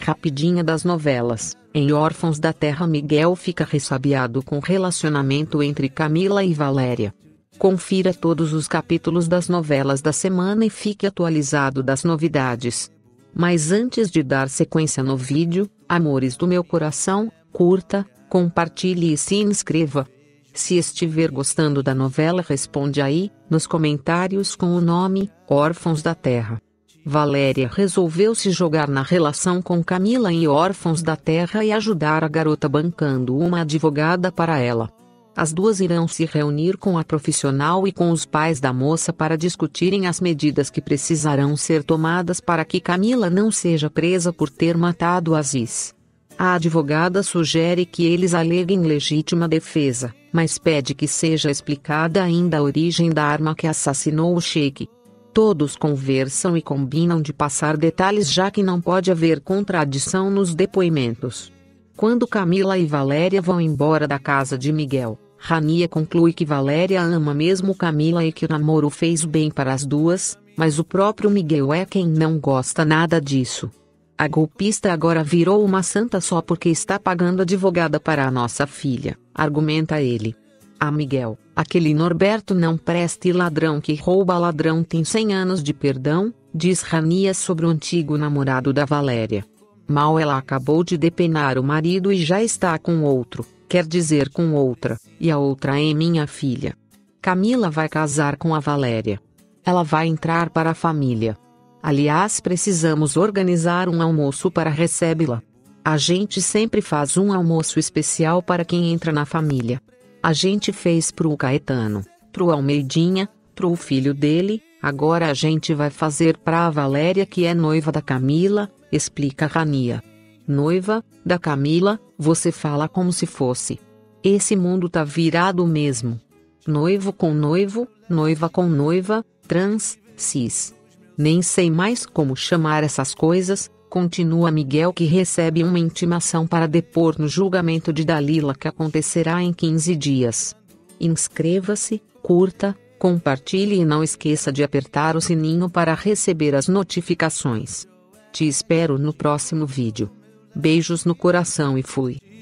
Rapidinha das novelas. Em Órfãos da Terra, Miguel fica ressabiado com o relacionamento entre Camila e Valéria. Confira todos os capítulos das novelas da semana e fique atualizado das novidades. Mas antes de dar sequência no vídeo, amores do meu coração, curta, compartilhe e se inscreva. Se estiver gostando da novela, responde aí, nos comentários com o nome, Órfãos da Terra. Valéria resolveu se jogar na relação com Camila em Órfãos da Terra e ajudar a garota bancando uma advogada para ela. As duas irão se reunir com a profissional e com os pais da moça para discutirem as medidas que precisarão ser tomadas para que Camila não seja presa por ter matado Aziz. A advogada sugere que eles aleguem legítima defesa, mas pede que seja explicada ainda a origem da arma que assassinou o Sheik. Todos conversam e combinam de passar detalhes, já que não pode haver contradição nos depoimentos. Quando Camila e Valéria vão embora da casa de Miguel, Rania conclui que Valéria ama mesmo Camila e que o namoro fez bem para as duas, mas o próprio Miguel é quem não gosta nada disso. A golpista agora virou uma santa só porque está pagando advogada para a nossa filha, argumenta ele. Ah, Miguel, aquele Norberto não presta e ladrão que rouba ladrão tem 100 anos de perdão, diz Rania sobre o antigo namorado da Valéria. Mal ela acabou de depenar o marido e já está com outro, quer dizer com outra, e a outra é minha filha. Camila vai casar com a Valéria. Ela vai entrar para a família. Aliás, precisamos organizar um almoço para recebê-la. A gente sempre faz um almoço especial para quem entra na família. A gente fez pro Caetano, pro Almeidinha, pro filho dele, agora a gente vai fazer pra Valéria, que é noiva da Camila, explica Rania. Noiva da Camila, você fala como se fosse. Esse mundo tá virado mesmo. Noivo com noivo, noiva com noiva, trans, cis. Nem sei mais como chamar essas coisas, continua Miguel, que recebe uma intimação para depor no julgamento de Dalila que acontecerá em 15 dias. Inscreva-se, curta, compartilhe e não esqueça de apertar o sininho para receber as notificações. Te espero no próximo vídeo. Beijos no coração e fui.